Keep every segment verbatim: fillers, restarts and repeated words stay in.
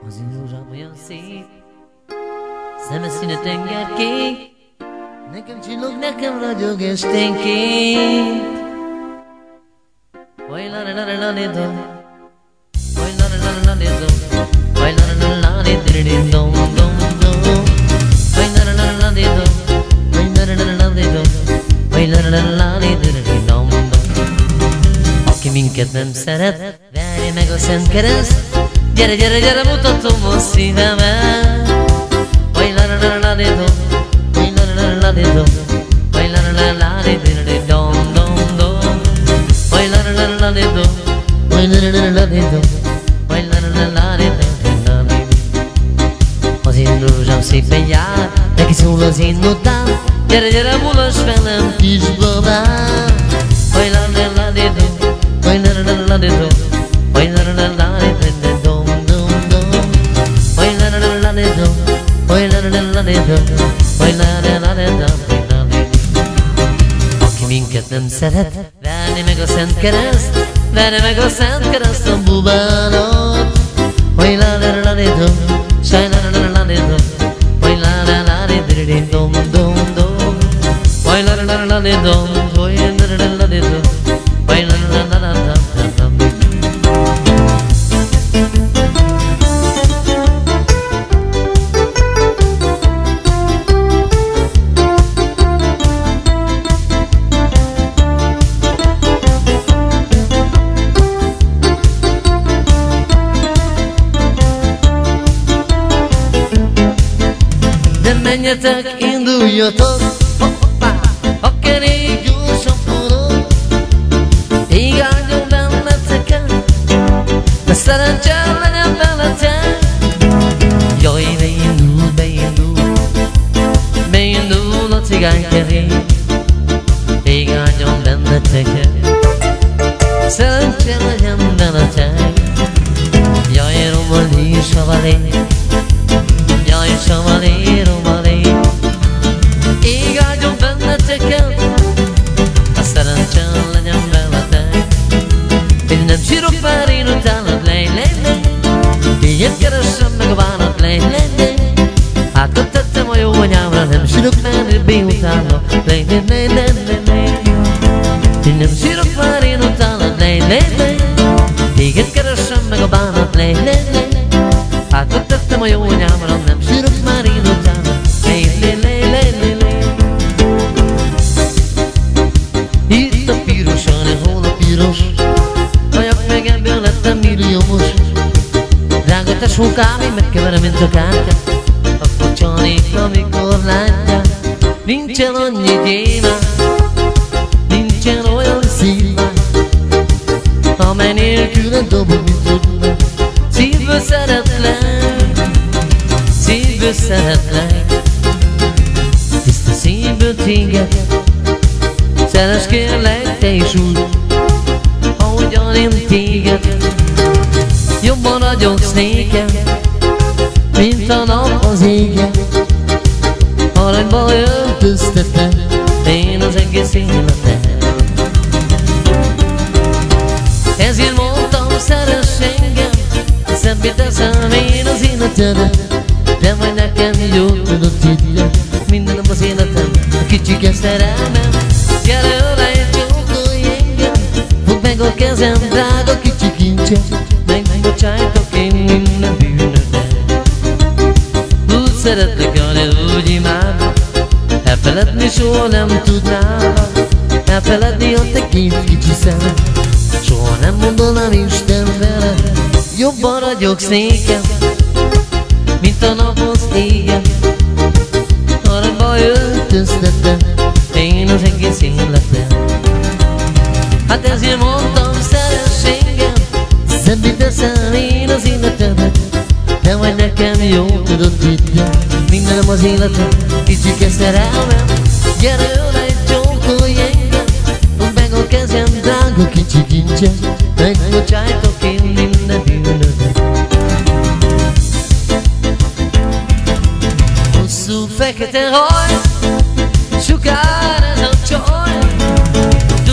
Az indulzsám olyan szép, szeme színe tengerkék, nekem csillog, nekem ragyog esténként. Vaj la la la la la do, vaj la la la la la do, vaj la la la la la dom dom dom, vaj la la la la la do, vaj la la la la la do, vaj la la la la la dom dom. Aki minket nem szeret, verje meg a Szent Kereszt. Gyere, gyere, gyere, mutatom a szívemet. Vaj la la la la la do, vaj la la la la la do, vaj la la la la la dom dom dom, vaj la la la la la do, vaj la la la la la do, vaj la la la la la la. Az én rózsám szépen jár, neki szól az én notám. Gyere, gyere, mulass velem, kisbabám. Vaj la la la la do, vaj la la la la do, vaj la la la la la dom dom dom, vaj la la la la la do, vaj la la la la la do, vaj la la la la la. Aki minket nem szeret, verni meg a Szent Kereszt, verni meg a Szent Kereszt a bubának. Vaj la la la la do, saj la la la la do, vaj la la la la dom dom dom, vaj la la la la do, vaj la la la la do, vaj la la la la la. Menjetek, induljatok, hoppá, a kerék gyorsan forog. Ég áldjon benneteket, de szerencsém legyen veletek. Jaj, beindul, beindul, beindul a cigánykerék. Ég áldjon benneteket, szerencsém legyen veletek. Jaj, romalé, savalé, jaj, savalé, romalé. Ég áldjon benneteket, a szerencsém legyen veletek. Én nem sírok már, én utálod, lej, lej, lej. Én keressem meg a bánat, lej, lej, lej. Hátat tettem a jó anyámra, nem sírok már, én utálod, lej, lej, lej, lej, lej. Én nem sírok már, én utálod, lej, lej, lej. Téged keressem meg a bánat, lej, lej, lej. Hátat tettem a jó anyámra, nem sírok már, én utálod, lej, lej, lej, lej, lej, lej. Itt a piros, hol a piros, hajak meg ebből lettem milliómos. Drága tesókám, én megkeverem, mint a kártyát, akkor csalnék, amikor látják. Nincsen annyi gyémán, nincsen olyan szíván, amely nélkülen dobog, mint tudnak. Szívből szeretlek, szívből szeretlek, tiszta szívből téged. Szeress kérlek te is úgy, ahogyan én téged. Jobban ragyogsz nékem, mint a nap az égen. Aranyba öltöztetem én az egész életet. Ezért mondtam, szeress engem, szebbé teszem én az életedet. De majd nekem jó, tudod, tudja, minden nap az életem, a kicsike szerelmem. Gyere, ölej, csókolj engem, fogd meg a kezem, drága kicsi kincsem. Megbocsájtok én minden bűnödet. Úgy szeretlek, Jani, úgy imádlak, elfeledni soha nem tudnálak. Elfeledni a te két kicsi szemed, soha nem mondanám Isten veled. Jobban ragyogsz nékem, mint a nap az égen. Aranyba öltöztetem én az egész életem. Hát ezért mondtam, szeress engem, szebbé teszem én az életedet. De majd nekem jó, tudod, tudja, mindenem az életem, kicsike szerelmem. Gyere, ölej, csókolj engem, fogd meg a kezem, drága kicsi kincsem. Megbocsájtok én minden bűnödet. Hosszú fekete haj, sugár ez a csaj,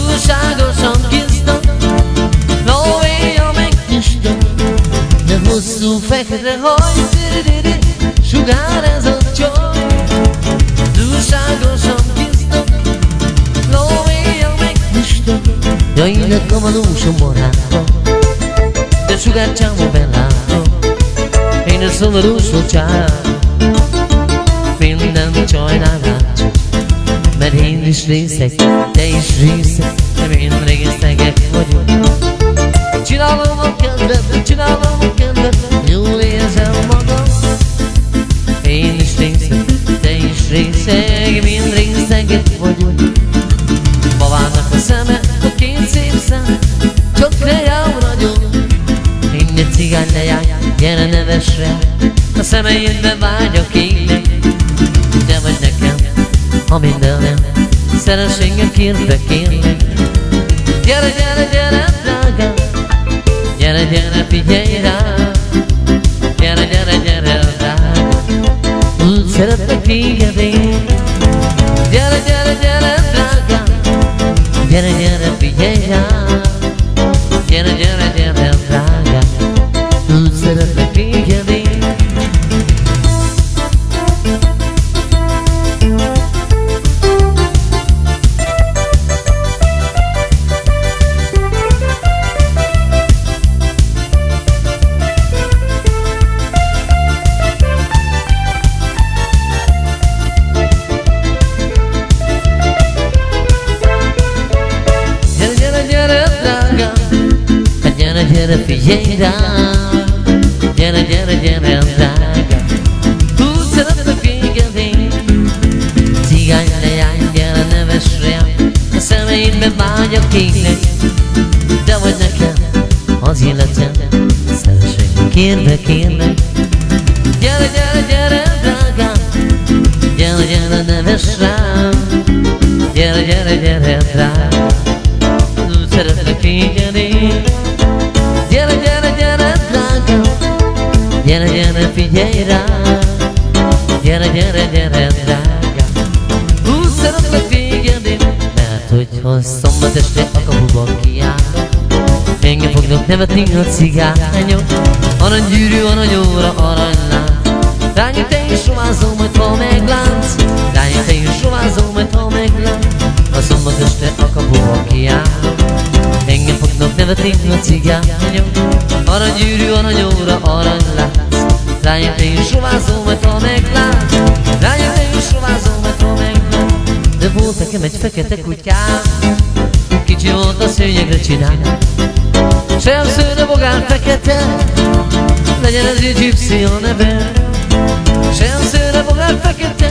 túlságosan tiszta, lóvéja meg tiszta. De hosszú hosszú fekete haj, sugár ez a csaj, túlságosan tiszta, lóvéja meg tiszta. Ja, illet a valósom barátom, de sugár csámon belátom, én a szomorúsó csám, minden csajnál látszom, mert én is részeg, te is részeg, de én részegek vagyok. Csinálom a kedvet, csinálom a kedvet, jól érzem magam. Én is részeg, te is részeg, mind részegek vagyunk. Babának a szeme, a két szép szem, csak reám nagyon. Én egy cigány lejány, gyere neves rá, a szemeidbe vágyok égnek. Te vagy nekem, ha mindenem, szeress engem, kérlek, kérlek. Gyere, gyere, gyere, drágám, gyere, gyere, figyelj rám, gyere, gyere, gyere, drágám, úgy szeretlek téged én. Gyere, gyere, gyere, drágám, gyere, gyere, figyelj rám, gyere, gyere, gyere, drágám, úgy szeretlek téged én. Gyere, figyelj rám, gyere, gyere, gyere, drágám, úgy szeretlek téged én. Cigány lejány, gyere, neves rám, a szemeidbe vágyok égnek. Te vagy nekem az életem, szeress engem, kérlek, kérlek. Gyere, gyere, gyere, drágám, gyere, gyere, neves rám, gyere, gyere, gyere, drágám, úgy szeretlek téged én. Gyere, gyere, gyere, drágám, gyere, gyere, figyelj rám, gyere, gyere, gyere, drágám, úgy szeretlek téged én. Mert hogyha szombat este a kapuban kiállok, engem fognak nevetni a cigányok. Aranygyűrű, aranyóra, aranylánc, rányom te is rovázol, majd ha meglátsz, rányom te is rovázol, majd ha meglátsz. A szombat este a kapuban kiállok, engem fognak nevetni a cigányok. Aranygyűrű, aranyóra, aranylánc, rányom te is rovázol, majd ha meglátsz, rányom te is rovázol, majd ha meglátsz. De volt nekem egy fekete kutyám, kicsi volt a szőnyegre csinál, sem szőre bogár fekete, legyen ez egy gypsy a neve. Sem szőre bogár fekete,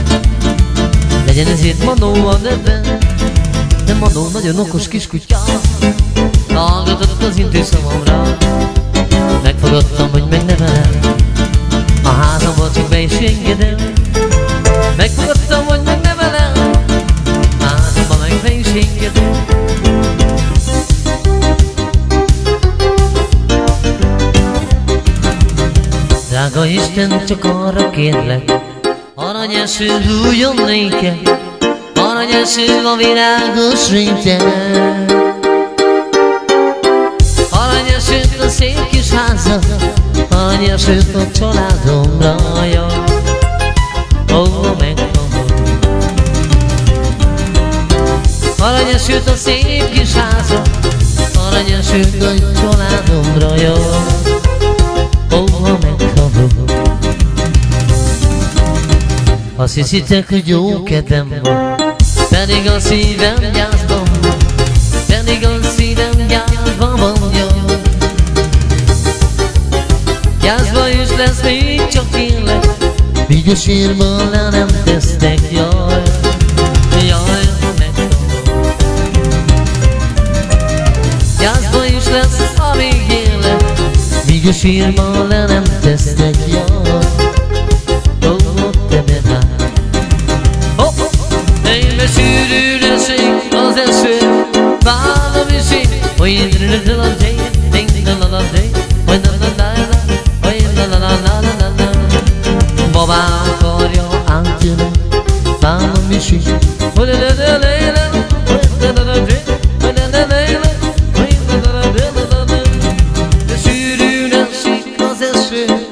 legyen ezért Manó a neve. De Manó nagyon okos kis kutya, hallgatott az intőszavamra. Megfogadtam, hogy megnevelem, a házamba csak be is engedem. Megfogadtam, hogy megnevelem, a házamba meg be is engedem. Drága Isten, csak arra kérlek, aranyeső hújjon néked, aranyeső a virágos réten. Aranyesőt a szép kis háza, aranyesőt a családomra, jaj, ó, megkapom. Aranyesőt a szép kis háza, aranyesőt a családomra, jaj, ó, megkapom. Azt hiszitek, hogy jó kedvem van, pedig a szívem gyászban van, pedig a szívem gyászban van, jaj. Gyászban is lesz még csak élek, míg a sírban le nem tesztek, jaj, jaj, megkapom. Gyászban is lesz, amíg élek, míg a sírban le nem tesztek, jaj. Sűrűreség az eső, vállom is én, hogy drülödöl a day, ding-döl a day, hogy la-la-la-la, hogy la-la-la-la-la-la. Babám akarja átjönni, vállom is én, hogy la-la-la-la-la, hogy la-la-la-la, hogy la-la-la-la, hogy la-la-la-la-la. De sűrűreség az eső,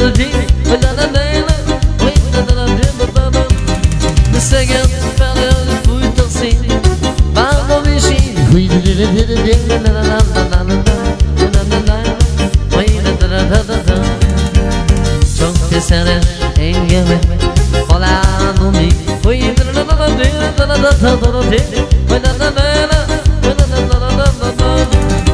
the day, but not the day, wait, not the day, but the the second fellow, the food to see, found the machine, we did it, did it, did it, la la la la la la la la, wait, da da da da da. Çok keserim engeme, falan umi, wait, da da da da da da da da da da, wait, da da da da, wait, da da da da da da.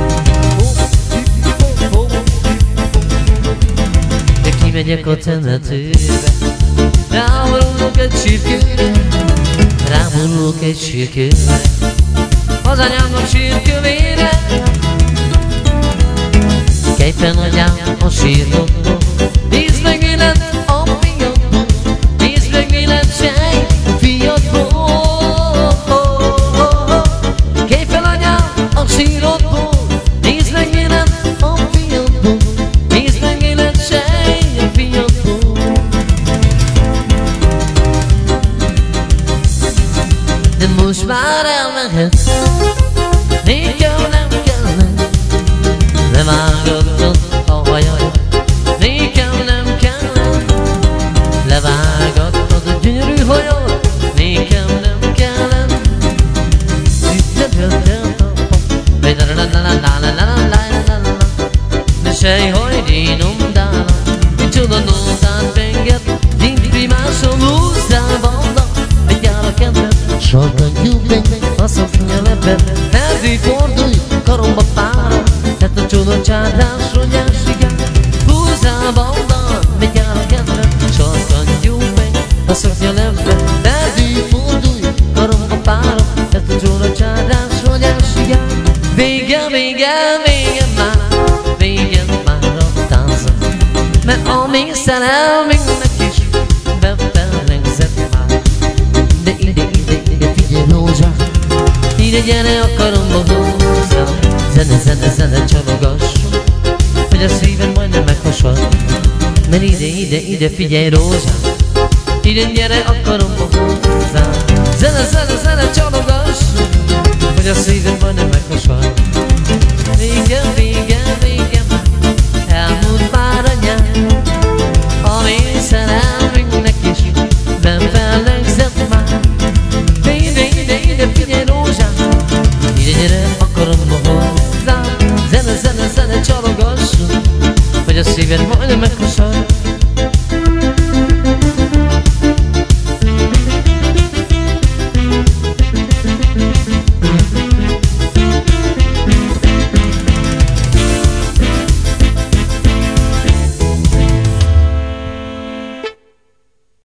Megyek a temetőbe, ráborulok egy sírkőre, ráborulok egy sírkőre, az anyámnak sírkövére. Kejfen anyám a sírjogból, nézd meg mi lett a fiadból, nézd meg mi lett sej fiadból. Kejfen anyám a sírodból, nézd meg mi lett a fiadból, nézd meg mi lett sej. De most már elmehetsz, nékem nem kellene, levágatod a hajad, nékem nem kellene, levágatod a gyönyörű hajad, nékem nem kellene. De sejhaj dínom dála, micsoda nótát penget, nincs primásom húzzában, vigyál a kedved. Sarkan gyújt meg a szoknya leped, elzé fordulj, karomba pára, tedd a csoda csádás, ronyás igen, húzzál baldan, vigyál a kedved. Sarkan gyújt meg a szoknya leped, elzé fordulj, karomba pára, tedd a csoda csádás, ronyás igen. Vége, vége, vége már, vége már a táncnak, mert a mi szerelmünknek is befelegzett már. De ide, ide, ide, figyelj rózsa, ide gyere a karomba húzzam, zene, zene, zene csalogassunk, hogy a szívem majdnem meghasad. Mert ide, ide, ide, figyelj rózsa, ide gyere a karomba húzzam, zene, zene, zene csalogassunk, hogy a szívem majdnem meghasad. Vége, vége.